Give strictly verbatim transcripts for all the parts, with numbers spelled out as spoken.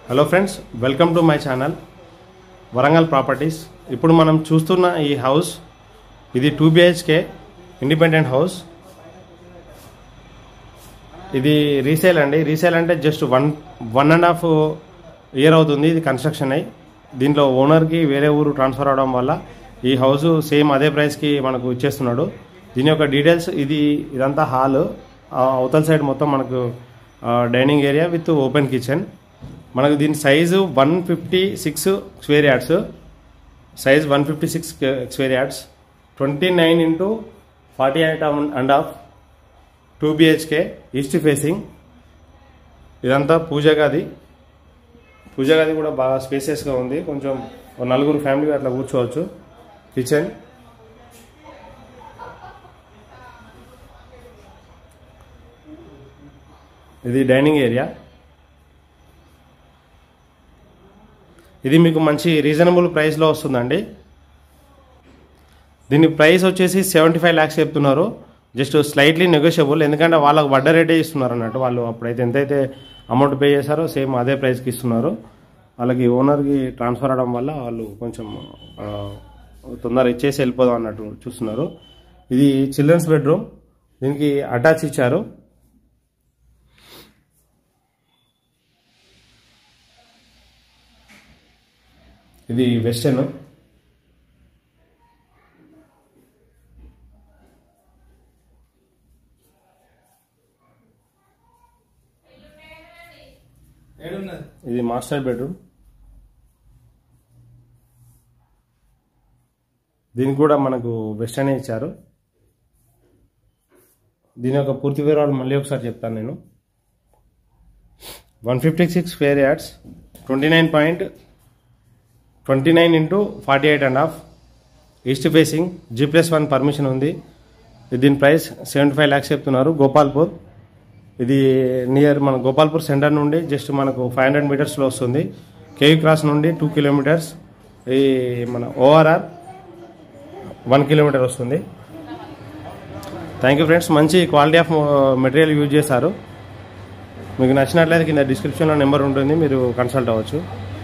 Hello friends, welcome to my channel Warangal properties. ఇప్పుడు మనం చూస్తున్న ఈ హౌస్ ఇది టూ బిహెచ్కే ఇండిపెండెంట్ హౌస్. ఇది రీసేల్ అండి. రీసేల్ అంటే just one one and half year అవుతుంది ఇది కన్స్ట్రక్షన్ అయ్యి. దీంట్లో ఓనర్కి వేరే ఊరు ట్రాన్స్ఫర్ అవడం వల్ల ఈ హౌస్ సేమ్ అదే ప్రైస్కి మనకు ఇచ్చేస్తున్నాడు. దీని యొక్క డీటెయిల్స్, ఇది ఇదంతా హాల్, అవతల సైడ్ మొత్తం మనకు dining area with open kitchen. మనకు దీని size one fifty six square yards size one fifty six square yards twenty nine into forty eight and half two BHK east facing. ఇదంతా పూజ గది. పూజ గది కూడా బాగా స్పేసియస్గా ఉంది. కొంచెం నలుగురు ఫ్యామిలీ అట్లా కూర్చోవచ్చు. కిచెన్, ఇది డైనింగ్ ఏరియా. ఇది మీకు మంచి రీజనబుల్ ప్రైస్లో వస్తుందండి. దీని ప్రైస్ వచ్చేసి సెవెంటీ ఫైవ్ ల్యాక్స్ చెప్తున్నారు. జస్ట్ స్లైట్లీ నెగోషియబుల్, ఎందుకంటే వాళ్ళకు వడ్డ రేటే ఇస్తున్నారు అన్నట్టు. వాళ్ళు అప్పుడైతే ఎంతైతే అమౌంట్ పే చేశారో సేమ్ అదే ప్రైస్కి ఇస్తున్నారు. వాళ్ళకి ఓనర్కి ట్రాన్స్ఫర్ అవడం వల్ల వాళ్ళు కొంచెం తొందర ఇచ్చేసి వెళ్ళిపోదాం అన్నట్టు చూస్తున్నారు. ఇది చిల్డ్రన్స్ బెడ్రూమ్, దీనికి అటాచ్ ఇచ్చారు. ఇది వెస్టర్న్. ఇది మాస్టర్ బెడ్రూమ్. దీనికి కూడా మనకు వెస్టర్న్ ఇచ్చారు. దీని యొక్క పూర్తి వివరాలు మళ్ళీ ఒకసారి చెప్తాను నేను. One fifty six square yards twenty nine point twenty nine into forty eight and half east facing. G plus one permission ఉంది. దీని ప్రైస్ సెవెంటీ ఫైవ్ ల్యాక్స్ చెప్తున్నారు. గోపాల్పూర్, ఇది నియర్ మన గోపాల్పూర్ సెంటర్ నుండి జస్ట్ మనకు ఫైవ్ హండ్రెడ్ మీటర్స్లో వస్తుంది. కేవీ క్రాస్ నుండి టూ కిలోమీటర్స్, ఈ మన ఓఆర్ఆర్ వన్ కిలోమీటర్ వస్తుంది. Thank you friends. మంచి క్వాలిటీ ఆఫ్ మెటీరియల్ యూజ్ చేశారు. మీకు నచ్చినట్లయితే కింద డిస్క్రిప్షన్లో నెంబర్ ఉంటుంది, మీరు కన్సల్ట్ అవ్వచ్చు.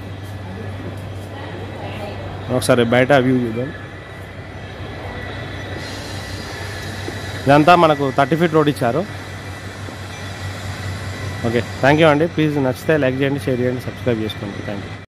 ఒకసారి బయట వ్యూ చూద్దాం. ఇదంతా మనకు థర్టీ ఫీట్ రోడ్ ఇచ్చారు. ఓకే, థ్యాంక్ యూ అండి. ప్లీజ్ నచ్చితే లైక్ చేయండి, షేర్ చేయండి, సబ్స్క్రైబ్ చేసుకోండి. Thank you.